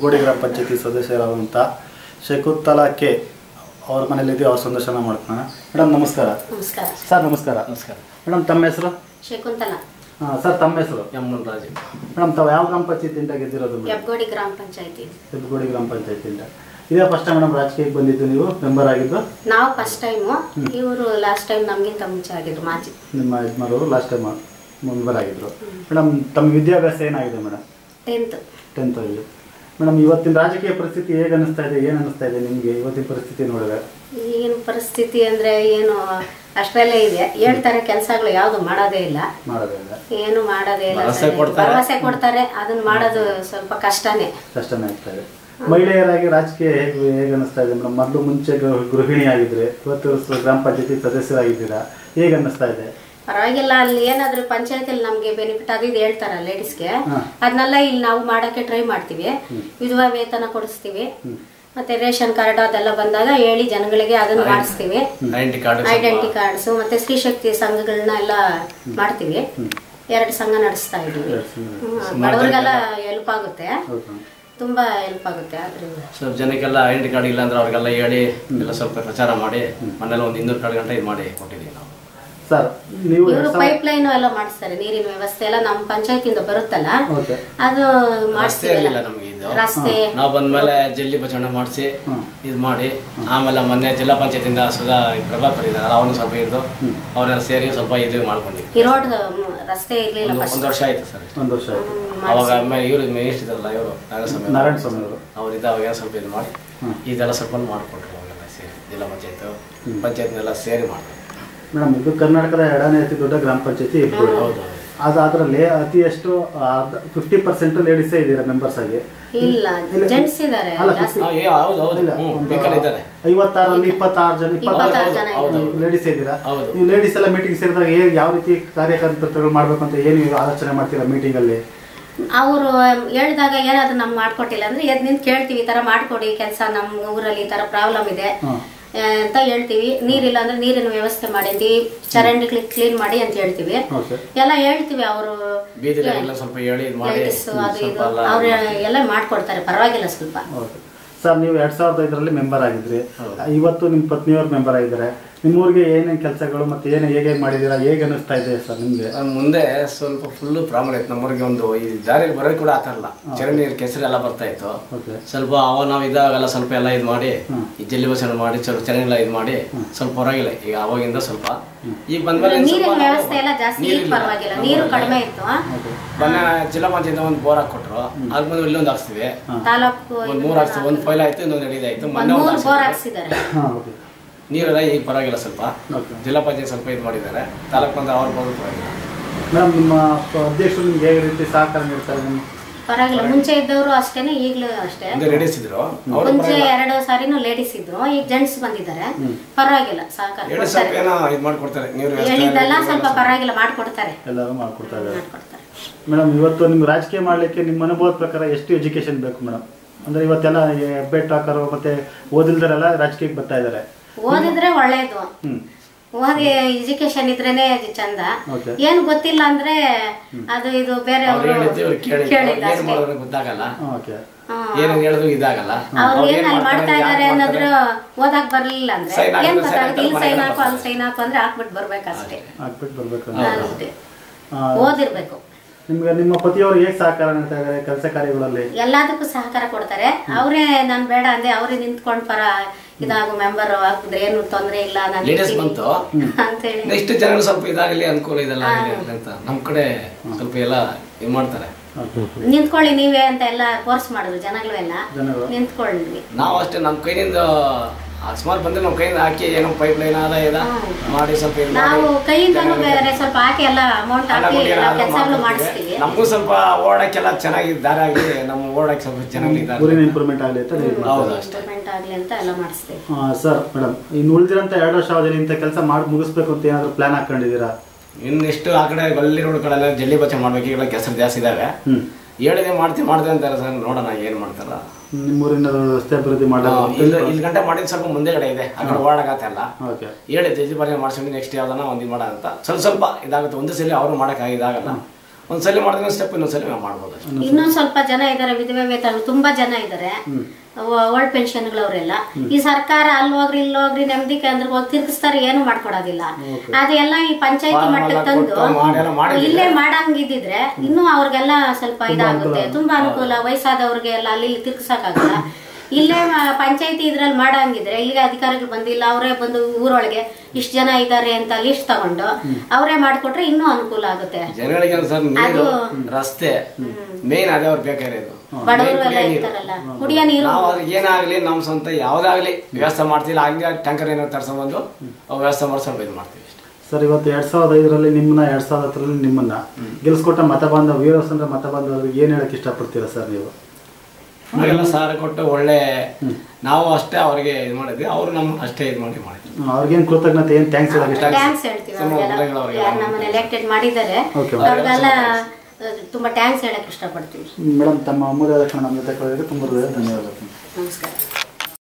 ಹೆಬ್ಗೋಡಿ ಗ್ರಾಮ ಪಂಚಾಯತಿ ಸದಸ್ಯರಾದಂಥ ಶಕುಂತಲಾ ಕೆ ಅವ್ರ ಮನೇಲಿದ್ದೀವಿ. ಅವ್ರ ಸಂದರ್ಶನ ಮಾಡ್ತಾನೆ. ಮೇಡಮ್ ನಮಸ್ಕಾರ. ನಮಸ್ಕಾರ ಸರ್. ನಮಸ್ಕಾರ. ನಮಸ್ಕಾರ ಮೇಡಮ್ ತಮ್ಮ ಹೆಸರು? ಶಕುಂತಲಾ. ಸರ್ ತಮ್ಮ ಹೆಸರು? ಎಂ ಮುನ್ರಾಜ್. ಮೇಡಮ್ ತಾವು ಯಾವ ಗ್ರಾಮ ಪಂಚಾಯತಿಯಿಂದ ಗೆದ್ದಿರೋದು? ಹೆಬ್ಗೋಡಿ ಗ್ರಾಮ ಪಂಚಾಯತಿ. ಹೆಬ್ಗೋಡಿ ಗ್ರಾಮ ಪಂಚಾಯತಿಯಿಂದ. ಇದೇ ಫಸ್ಟ್ ಟೈಮ್ ಮೇಡಮ್ ರಾಜಕೀಯಕ್ಕೆ ಬಂದಿದ್ದು ನೀವು ಮೆಂಬರ್ ಆಗಿದ್ದು? ನಾವು ಫಸ್ಟ್ ಟೈಮು, ಇವರು ಲಾಸ್ಟ್ ಟೈಮ್ ನಮಗಿಂತ ಮುಂಚೆ ಆಗಿದ್ರು. ಮಾಜಿ ನಿಮ್ಮ ಯಜಮಾನರು ಲಾಸ್ಟ್ ಟೈಮ್ ಮೆಂಬರ್ ಆಗಿದ್ರು. ಮೇಡಮ್ ತಮ್ಮ ವಿದ್ಯಾಭ್ಯಾಸ ಏನಾಗಿದೆ ಮೇಡಮ್? 10th ಅಲ್ಲಿ. ಮೇಡಮ್ ಇವತ್ತಿನ ರಾಜಕೀಯ ಪರಿಸ್ಥಿತಿ ಹೇಗೆ ಅನಿಸ್ತಾ ಇದೆ? ಏನು ಅನಿಸ್ತಾ ಇದೆ ನಿಮಗೆ ಇವತ್ತಿನ ಪರಿಸ್ಥಿತಿ ನೋಡಿದ್ರೆ? ಈಗಿನ ಪರಿಸ್ಥಿತಿ ಅಂದ್ರೆ ಏನು ಅಷ್ಟರಲ್ಲೇ ಇದೆ. ಹೇಳ್ತಾರೆ ಕೆಲಸಗಳು ಯಾವುದು ಮಾಡೋದೇ ಇಲ್ಲ, ಏನು ಮಾಡೋದೇ ಇಲ್ಲ. ಭರವಸೆ ಕೊಡ್ತಾರೆ, ಅದನ್ನ ಮಾಡೋದು ಸ್ವಲ್ಪ ಕಷ್ಟನೇ ಆಗ್ತಾ ಇದೆ. ಮಹಿಳೆಯರಾಗಿ ರಾಜಕೀಯ ಹೇಗೆ ಅನಿಸ್ತಾ ಇದೆ ಮೇಡಮ್? ಮೊದಲು ಮುಂಚೆ ಗೃಹಿಣಿ ಆಗಿದ್ರೆ, ಇವತ್ತು ಗ್ರಾಮ ಪಂಚಾಯತಿ ಸದಸ್ಯರಾಗಿದ್ದೀರಾ, ಹೇಗೆ ಅನ್ನಿಸ್ತಾ ಇದೆ? ಪರವಾಗಿಲ್ಲ. ಅಲ್ಲಿ ಏನಾದ್ರು ಪಂಚಾಯತಿಯಲ್ಲಿ ನಮ್ಗೆ ಬೆನಿಫಿಟ್ ಅದು ಇದು ಹೇಳ್ತಾರ ಲೇಡೀಸ್ಗೆ, ಅದನ್ನೆಲ್ಲ ಇಲ್ಲಿ ನಾವು ಮಾಡಕ್ಕೆ ಟ್ರೈ ಮಾಡ್ತೀವಿ. ವಿಧವಾ ವೇತನ ಕೊಡಿಸ್ತೀವಿ, ಮತ್ತೆ ರೇಷನ್ ಕಾರ್ಡ್ ಅದೆಲ್ಲ ಬಂದಾಗ ಹೇಳಿ ಜನಗಳಿಗೆ ಅದನ್ನ ಮಾಡಿಸ್ತೀವಿ. ಐಡೆಂಟಿ ಕಾರ್ಡ್ಸ್ ಮತ್ತೆ ಸ್ತ್ರೀ ಶಕ್ತಿ ಸಂಘಗಳನ್ನ ಎಲ್ಲ ಮಾಡ್ತೀವಿ. 2 ಸಂಘ ನಡೆಸ್ತಾ ಇದೀವಿ. ಬಡವರಿಗೆಲ್ಲ ಹೆಲ್ಪ್ ಆಗುತ್ತೆ, ತುಂಬಾ ಹೆಲ್ಪ್ ಆಗುತ್ತೆ. ಆದ್ರಿಂದ ಸ್ವಲ್ಪ ಜನಕ್ಕೆಲ್ಲ ಐಡೆಂಟಿ ಕಾರ್ಡ್ ಇಲ್ಲ ಅಂದ್ರೆ ಅವ್ರಿಗೆಲ್ಲ ಹೇಳಿ ಎಲ್ಲ ಸ್ವಲ್ಪ ಪ್ರಚಾರ ಮಾಡಿ ಮನೇಲಿ ಒಂದು 200 ಗಂಟೆ ಇದು ಮಾಡಿ ಕೊಟ್ಟಿದ್ದೀವಿ ನಾವು. ಸರ್ ನೀವು ಪೈಪ್ ಲೈನ್ ಎಲ್ಲ ಮಾಡಿಸ್ತಾರೆ, ನೀರಿನ ವ್ಯವಸ್ಥೆ ಎಲ್ಲ ನಮ್ಮ ಪಂಚಾಯತಿಯಿಂದ ಬರುತ್ತಲ್ಲ, ಅದು ಮಾಡಿಸ್ತೀವಿ. ರಸ್ತೆ ನಾವು ಬಂದ್ಮೇಲೆ ಜಲ್ಲಿ ಬಚಾವಣೆ ಮಾಡಿಸಿ ಇದು ಮಾಡಿ, ಆಮೇಲೆ ಮೊನ್ನೆ ಜಿಲ್ಲಾ ಪಂಚಾಯತಿಂದ ಸುಧಾ ಪ್ರಭಾಕರ್ ಇದ್ದಾರೆ, ಅವನು ಸ್ವಲ್ಪ ಇದ್ದು ಅವರೆಲ್ಲ ಸೇರಿ ಸ್ವಲ್ಪ ಇದು ಮಾಡ್ಕೊಂಡಿದ್ವಿ. ಈ ರೋಡ್ ರಸ್ತೆ ಇರ್ಲಿಲ್ಲ. 1 ವರ್ಷ ಆಯ್ತು ಸರ್. 1 ವರ್ಷ ಆಯ್ತು. ಅವಾಗ ಇವರು ಮಿನಿಸ್ಟರ್ ಇದಾರಲ್ಲ, ಇವರು ನಾರಾಯಣ ಸ್ವಾಮಿ ಅವರು, ಅವ್ರಿದ್ದ ಅವಾಗ ಸ್ವಲ್ಪ ಇದು ಮಾಡಿ ಇದೆಲ್ಲ ಸ್ವಲ್ಪ ಮಾಡಿಕೊಟ್ರು. ಅವಾಗೆಲ್ಲ ಸೇರಿ ಜಿಲ್ಲಾ ಪಂಚಾಯತ್ನೆಲ್ಲ ಸೇರಿ ಮಾಡ್ತಾರೆ. ಮೇಡಮ್ ಇದು ಕರ್ನಾಟಕದ 2ನೇ ಅತಿ ದೊಡ್ಡ ಗ್ರಾಮ ಪಂಚಾಯತಿ ಇರ್ಬೋದು. ಅದು ಅದರಲ್ಲಿ ಅತಿ ಎಷ್ಟು 50% ಲೇಡೀಸೇ ಇದ್ದೀರಾ ಮೆಂಬರ್ಸ್ ಆಗಿ? ಇಲ್ಲ, ಜೆಂಟ್ಸ್ ಇದ್ದಾರೆ. 56ರಲ್ಲಿ 26 ಜನ ಲೇಡೀಸ್ ಇದ್ದೀರಾ. ನೀವು ಲೇಡೀಸ್ ಎಲ್ಲ ಮೀಟಿಂಗ್ ಸೇರಿದಾಗ ಯಾವ ರೀತಿ ಕಾರ್ಯಕರ್ತರುಗಳು ಮಾಡ್ಬೇಕು ಅಂತ ಏನು ಆಲೋಚನೆ ಮಾಡ್ತೀರಾ ಮೀಟಿಂಗ್ ಅಲ್ಲಿ? ಅವರು ಹೇಳಿದಾಗ ಏನಾದ್ರು ನಮ್ಗೆ ಮಾಡ್ಕೊಟ್ಟಿಲ್ಲ ಅಂದ್ರೆ ಎದ್ ನಿಂತು ಕೇಳ್ತೀವಿ, ಈ ತರ ಮಾಡ್ಕೊಡಿ ಕೆಲಸ, ನಮ್ಮ ಊರಲ್ಲಿ ಈ ತರ ಪ್ರಾಬ್ಲಮ್ ಇದೆ ಅಂತ ಹೇಳ್ತೀವಿ. ನೀರಿಲ್ಲ ಅಂದ್ರೆ ನೀರಿನ ವ್ಯವಸ್ಥೆ ಮಾಡಿದ್ವಿ, ಚರಂಡಿ ಕ್ಲೀನ್ ಮಾಡಿ ಅಂತ ಹೇಳ್ತೀವಿ, ಎಲ್ಲ ಹೇಳ್ತೀವಿ. ಅವರು ಲೇಡೀಸ್ ಅದು ಇದು ಅವ್ರು ಎಲ್ಲ ಮಾಡ್ಕೊಡ್ತಾರೆ, ಪರವಾಗಿಲ್ಲ ಸ್ವಲ್ಪ. ಸರ್ ನೀವು 2005ರಲ್ಲಿ ಮೆಂಬರ್ ಆಗಿದ್ರಿ, ಇವತ್ತು ನಿಮ್ಮ ಪತ್ನಿಯವ್ರ ಮೆಂಬರ್ ಆಗಿದ್ದಾರೆ. ನಿಮ್ಮೂರಿಗೆ ಏನೇನು ಕೆಲಸಗಳು ಮತ್ತೆ ಹೇಗೆ ಮಾಡಿದ್ದೀರಾ, ಹೇಗೆ ಅನಿಸ್ತಾ ಇದೆ ಸರ್ ನಿಮಗೆ? ಮುಂದೆ ಸ್ವಲ್ಪ ಫುಲ್ ಪ್ರಾಬ್ಲಮ್ ಆಯ್ತು ನಮ್ಮೂರಿಗೆ. ಒಂದು ಈ ದಾರಿಯಲ್ಲಿ ಬರೋದು ಕೂಡ ಆಗ್ತಾರಲ್ಲ, ಚರಂಡಿ ಕೆಸರು ಎಲ್ಲ ಬರ್ತಾ ಇತ್ತು. ಸ್ವಲ್ಪ ನಾವು ಇದಾಗೆಲ್ಲ ಸ್ವಲ್ಪ ಎಲ್ಲ ಇದು ಮಾಡಿ ಈ ಜಲ್ಲಿ ಬಸಣ ಮಾಡಿ ಸ್ವಲ್ಪ ಚರಂಡಿ ಎಲ್ಲ ಇದು ಮಾಡಿ ಸ್ವಲ್ಪ ಹೊರಗಿಲ್ಲ. ಈಗ ಅವಾಗಿಂದ ಸ್ವಲ್ಪ ಈಗ ಬಂದ್ಮೇಲೆ ನೀರಿನ ವ್ಯವಸ್ಥೆ ಎಲ್ಲ ಜಾಸ್ತಿ ಪರವಾಗಿಲ್ಲ, ನೀರು ಕಡಿಮೆ ಇತ್ತು. ಮೊನ್ನೆ ಜಿಲ್ಲಾ ಪಂಚಾಯತ್ ಒಂದು ಬೋರ್ ಹಾಕೊಟ್ರು, ಅದ್ ಬಂದು ಇಲ್ಲೊಂದು ಹಾಕ್ಸ್ತೀವಿ, ತಾಲೂಕು ಒಂದು 3 ಹಾಕ್ಸ್ತೀವಿ. ಒಂದು ಫೈಲ್ ಆಯ್ತು, ಇನ್ನೊಂದು ನಡೀದಾಯ್ತು. ಮೊನ್ನೆ ಬೋರ್ ಹಾಕ್ಸಿದ್ದಾರೆ. ನೀರೆಲ್ಲ ಈಗ ಪರವಾಗಿಲ್ಲ, ಸ್ವಲ್ಪ ಜಿಲ್ಲಾ ಪಂಚಾಯತ್ ಸ್ವಲ್ಪ ಇದು ಮಾಡಿದ್ದಾರೆ. ತಾಲೂಕು ಬಂದ್ರೆ ಅವ್ರು ಬಂದು ಪರವಾಗಿಲ್ಲ. ಮೇಡಮ್ ನಿಮ್ಮ ಅಧ್ಯಕ್ಷರು ನಿಮ್ಗೆ ಹೇಗೆ ರೀತಿ ಸಹಕಾರ ನೀಡ್ತಾರೆ? ಪರವಾಗಿಲ್ಲ, ಮುಂಚೆ ಇದ್ದವರು ಅಷ್ಟೇನೆ, ಈಗಲೂ ಅಷ್ಟೇ. ಲೇಡೀಸ್ ಇದ್ರು, ಮುಂಚೆ 2 ಸಾರಿನೂ ಲೇಡೀಸ್ ಇದ್ರು, ಈಗ ಜೆಂಟ್ಸ್ ಬಂದಿದ್ದಾರೆ. ಪರವಾಗಿಲ್ಲ, ಸಹಕಾರ ಹೇಳಿದ್ದೆಲ್ಲ ಸ್ವಲ್ಪ ಪರವಾಗಿಲ್ಲ ಮಾಡ್ಕೊಡ್ತಾರೆ, ಎಲ್ಲರೂ ಮಾಡ್ಕೊಡ್ತಾರೆ. ಮೇಡಮ್ ಇವತ್ತು ನಿಮ್ಗೆ ರಾಜಕೀಯ ಮಾಡ್ಲಿಕ್ಕೆ ನಿಮ್ಮ ಅನುಭವದ ಪ್ರಕಾರ ಎಷ್ಟು ಎಜುಕೇಶನ್ ಬೇಕು ಮೇಡಮ್? ಅಂದ್ರೆ ಇವತ್ತೆಲ್ಲ ಹೆಬ್ಬೆಟ್ ಹಾಕರು ಮತ್ತೆ ಓದಿಲ್ದರೆಲ್ಲ ರಾಜಕೀಯಕ್ಕೆ ಬರ್ತಾ ಇದ್ದಾರೆ. ಓದಿದ್ರೆ ಒಳ್ಳೇದು, ಓದಿ ಎಜುಕೇಶನ್ ಇದ್ರೇನೆ ಚಂದ. ಏನು ಗೊತ್ತಿಲ್ಲ ಅಂದ್ರೆ ಅದು ಇದು ಬೇರೆ ಅವ್ರು ಏನ್ ಅಲ್ಲಿ ಮಾಡ್ತಾ ಇದಾರೆ ಅನ್ನೋದ್ರ ಓದಾಕ್ ಬರ್ಲಿಲ್ಲ ಅಂದ್ರೆ ಏನ್ ಗೊತ್ತಾಗುತ್ತೆ? ಇಲ್ಲಿ ಸೈನ್ ಹಾಕು, ಅಲ್ಲಿ ಸೈನ್ ಹಾಕು ಅಂದ್ರೆ ಹಾಕ್ಬಿಟ್ಟು ಬರ್ಬೇಕಷ್ಟೇ, ಓದಿರ್ಬೇಕು. ನಿಮ್ಗೆ ನಿಮ್ಮ ಪತಿಯವರು ಹೇಗೆ ಸಹಕಾರ ನೀಡ್ತಾ ಇದ್ದಾರೆ ಕೆಲಸ ಕಾರ್ಯಗಳಲ್ಲಿ? ಎಲ್ಲದಕ್ಕೂ ಸಹಕಾರ ಕೊಡ್ತಾರೆ. ಅವರೇ ನಾನು ಬೇಡ ಅಂದೆ, ಅವರೇ ನಿಂತ್ಕೊಂಡ್ ಪರ ಇದಾಗು ಮೆಂಬರ್ ಹಾಕಿದ್ರೆ ಏನು ತೊಂದ್ರೆ ಇಲ್ಲ ಅಂತ ಹೇಳಿ ನೆಕ್ಸ್ಟ್ ಜನಗಳು ಸ್ವಲ್ಪ ಇದಾಗಲಿ, ಅನುಕೂಲ ಇದೆಲ್ಲ ಅಂತ ನಮ್ಮ ಕಡೆ ಸ್ವಲ್ಪ ಎಲ್ಲ ಇದು ಮಾಡ್ತಾರೆ. ನಿಂತ್ಕೊಳ್ಳಿ ನೀವೇ ಅಂತ ಎಲ್ಲ ಫೋರ್ಸ್ ಮಾಡಿದ್ರು ಜನಗಳು ಎಲ್ಲ ನಿಂತ್ಕೊಳ್ಳಿ. ನಾವು ಅಷ್ಟೇ ನಮ್ಮ ಕೈಯಿಂದ ಅಕಸ್ಮಾತ್ ಬಂದ್ರೆ ನಮ್ಮ ಕೈಯಿಂದ ಹಾಕಿ ಏನೋ ಪೈಪ್ ಲೈನ್ ಆದ ಮಾಡಿ ಸ್ವಲ್ಪ ನಾವು ಕೈಯಿಂದನೂ ಬೇರೆ ಸ್ವಲ್ಪ ಹಾಕಿ ಎಲ್ಲ ಅಮೌಂಟ್ ಹಾಕಿ ಕೆಲಸಗಳು ಮಾಡಿಸ್ತೀವಿ. ನಮಗೂ ಸ್ವಲ್ಪ ಓಡಕ್ಕೆಲ್ಲ ಚೆನ್ನಾಗಿ ದಾರಿ ಆಗಲಿ, ನಮ್ಮ ಓಡಕ್ಕೆ ಸ್ವಲ್ಪ ಚೆನ್ನಾಗಿ ಇಂಪ್ರೂವ್ಮೆಂಟ್ ಆಗಲಿ ಅಂತ ಇಂಪ್ರೂವ್ಮೆಂಟ್ ಆಗಲಿ ಅಂತ ಎಲ್ಲ ಮಾಡಿಸ್ತೀವಿ. ಸರ್ ಮೇಡಮ್, ಇನ್ನು ಉಳಿದಿರಂತ 2 ವರ್ಷ ಅವಧಿಯಲ್ಲಿ ಇಂಥ ಕೆಲಸ ಮಾಡಿ ಮುಗಿಸ್ಬೇಕು ಅಂತ ಏನಾದ್ರು ಪ್ಲಾನ್ ಹಾಕೊಂಡಿದ್ದೀರಾ? ಇನ್ನೆಷ್ಟು ಆ ಕಡೆ ಗಲ್ಲಿ ರೋಡ್ ಕಡೆ ಜಲ್ಲಿ ಬಚ್ಚ ಮಾಡ್ಬೇಕು, ಈಗೆಲ್ಲ ಕೆಸರು ಜಾಸ್ತಿ ಇದಾವೆ. ಹೇಳಿದೆ ಮಾಡ್ತೀವಿ ಅಂತಾರೆ ಸರ್, ನೋಡೋಣ ಏನ್ ಮಾಡ್ತಾರ. ನಿಮ್ಮೂರಿನ ರಸ್ತೆ ಅಭಿವೃದ್ಧಿ ಮಾಡೋದು ಇಲ್ಲಿ ಗಂಟೆ ಮಾಡಿದ್ ಸ್ವಲ್ಪ ಮುಂದೆಗಡೆ ಇದೆ, ಆ ಕಡೆ ಓಡಾಗತ್ತಲ್ಲ. ಹೇಳಿ ಜಲ್ದಿ ಬರ್ಲಿ ಮಾಡ್ಸ್ಕೊಂಡು ನೆಕ್ಸ್ಟ್ ಯಾವ್ದನ್ನ ಒಂದು ಮಾಡ ಅಂತ ಸ್ವಲ್ಪ ಇದಾಗುತ್ತೆ. ಒಂದು ಸಲ ಅವರು ಮಾಡಕ್ ಇದಾಗಲ್ಲ, ಒಂದ್ಸಲಿ ಮಾಡಿದ್ರೆ ಸ್ಟೆಪ್ ಇನ್ನೊಂದ್ಸಲಿ ನಾವು ಮಾಡ್ಬೋದು ಅಷ್ಟೇ. ಇನ್ನೊಂದ್ ಸ್ವಲ್ಪ ಜನ ಇದಾರೆ ವಿಧವೆ ವೇತನ ತುಂಬಾ ಜನ ಇದಾರೆ ಓಲ್ಡ್ ಪೆನ್ಷನ್ಗಳವರೆಲ್ಲ. ಈ ಸರ್ಕಾರ ಅಲ್ಲಿ ಹೋಗ್ರಿ ಇಲ್ಲಿ ಹೋಗ್ರಿ ನೆಮ್ಮದಿ ಕೇಂದ್ರ ಹೋಗಿ ತಿರ್ಗಿಸ್ತಾರೆ, ಏನು ಮಾಡ್ಕೊಡೋದಿಲ್ಲ. ಅದೆಲ್ಲ ಈ ಪಂಚಾಯತಿ ಮಟ್ಟಕ್ಕೆ ತಂದು ಇಲ್ಲೇ ಮಾಡಂಗಿದ್ರೆ ಇನ್ನೂ ಅವ್ರಿಗೆಲ್ಲ ಸ್ವಲ್ಪ ಇದಾಗುತ್ತೆ, ತುಂಬಾ ಅನುಕೂಲ. ವಯಸ್ಸಾದವ್ರಿಗೆ ಎಲ್ಲ ಅಲ್ಲಿ ತಿರ್ಗಿಸಕ್ಕಾಗಲ್ಲ. ಇಲ್ಲೇ ಪಂಚಾಯತಿ ಇದ್ರಲ್ಲಿ ಮಾಡಂಗಿದ್ರೆ ಇಲ್ಲಿಗೆ ಅಧಿಕಾರಿಗಳು ಬಂದಿಲ್ಲ, ಅವರೇ ಬಂದು ಊರೊಳಗೆ ಇಷ್ಟು ಜನ ಇದ್ದಾರೆ ಅಂತ ಲಿಸ್ಟ್ ತಗೊಂಡು ಅವರೇ ಮಾಡ್ಕೊಟ್ರೆ ಇನ್ನೂ ಅನುಕೂಲ ಆಗುತ್ತೆ ಜನಗಳಿಗೆ. ನೀರು, ರಸ್ತೆ ಮೇನ್ ಅದೇ ಅವ್ರು ಬೇಕಾಗಿರೋದು. ಬಡವರು ಇರ್ತಾರಲ್ಲ, ಕುಡಿಯೋ ನೀರು. ನಾವು ಅವ್ರಿಗೆ ಏನಾಗ್ಲಿ ನಮ್ ಸ್ವಂತ ಯಾವ್ದಾಗ್ಲಿ ವ್ಯವಸ್ಥೆ ಮಾಡ್ತಿಲ್ಲ, ಹಂಗೆ ಟ್ಯಾಂಕರ್ ಏನೋ ತರ್ಸ್ಕೊಂಡ್ಬಂದು ವ್ಯವಸ್ಥೆ ಮಾಡ್ಸ್ಕೊಂಡು ಇದು ಮಾಡ್ತೀವಿ. ಸರ್, ಇವತ್ತು 2005ರಲ್ಲಿ ನಿಮ್ಮನ್ನ 2010ರಲ್ಲಿ ನಿಮ್ಮನ್ನ ಗೆಲ್ಸ್ಕೊಟ್ಟ ಮತ ಬಾಂಧವ ವೀರವಸಂದ್ರ ಮತ ಬಾಂಧವರಿಗೆ ಏನ್ ಹೇಳಕ್ ಇಷ್ಟಪಡ್ತೀರಾ ಸರ್ ನೀವು? ನಮಗೆಲ್ಲ ಸಹಾರ ಕೊಟ್ಟು ಒಳ್ಳೆ ನಾವು ಅಷ್ಟೇ ಅವ್ರಿಗೆ ಇದು ಮಾಡಿದ್ವಿ, ಅವ್ರು ನಮ್ಗೆ ಅಷ್ಟೇ ಇದು ಮಾಡಿದ್ವಿ. ಅವ್ರಿಗೇನು ಕೃತಜ್ಞತೆ, ಏನು ಥ್ಯಾಂಕ್ಸ್ ಥ್ಯಾಂಕ್ಸ್ ಹೇಳ್ತೀವಿ. ಯಾರು ನಮ್ಮನ್ನ ಎಲೆಕ್ಟೆಡ್ ಮಾಡಿದ್ದಾರೆ ಅವ್ರಿಗೆಲ್ಲ ತುಂಬಾ ಥ್ಯಾಂಕ್ಸ್ ಹೇಳಕ್ ಇಷ್ಟಪಡ್ತೀವಿ. ಮೇಡಮ್, ತಮ್ಮ ಅಮೂಲ್ಯ ನಮ್ಮ ಜೊತೆ ತುಂಬ ಧನ್ಯವಾದಗಳು. ನಮಸ್ಕಾರ.